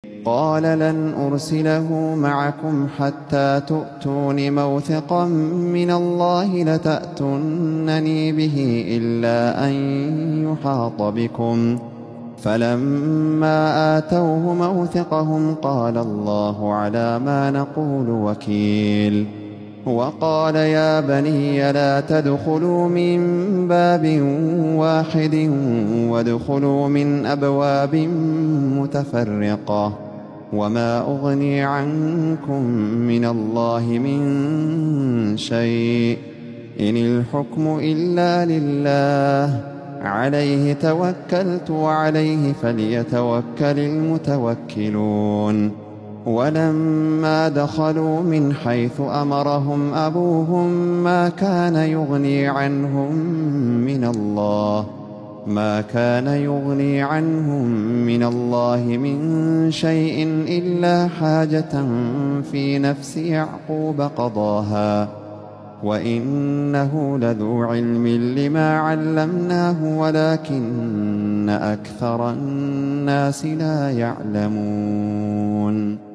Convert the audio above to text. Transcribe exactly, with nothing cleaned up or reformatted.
قال لن أرسله معكم حتى تؤتون موثقا من الله لتأتونني به إلا أن يحاط بكم. فلما آتوه موثقهم قال الله على ما نقول وكيل. وقال يا بني لا تدخلوا من باب واحد وادخلوا من أبواب متفرقة وما أغني عنكم من الله من شيء إن الحكم إلا لله عليه توكلت وعليه فليتوكل المتوكلون. ولما دخلوا من حيث أمرهم أبوهم ما كان يغني عنهم من الله ما كان يغني عنهم من الله من شيء إلا حاجة في نفس يعقوب قضاها وإنه لذو علم لما علمناه ولكن أكثر الناس لا يعلمون.